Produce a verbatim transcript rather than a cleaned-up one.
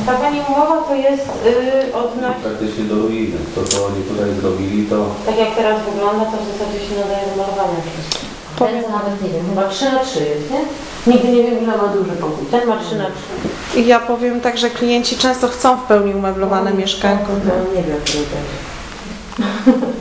Ta Pani umowa to jest yy, odnośnie... Praktycznie do ruiny. To, co oni tutaj zrobili, to... Tak jak teraz wygląda, to w zasadzie się nadaje do malowania wszystko. Ten to nawet nie wiem, chyba trzy na trzy jest, nie? Nigdy nie wiem, ile ma duży pokój. Ten ma trzy na trzy. I ja powiem tak, że klienci często chcą w pełni umeblowane No, mieszkanko. No, nie wiem, który będzie.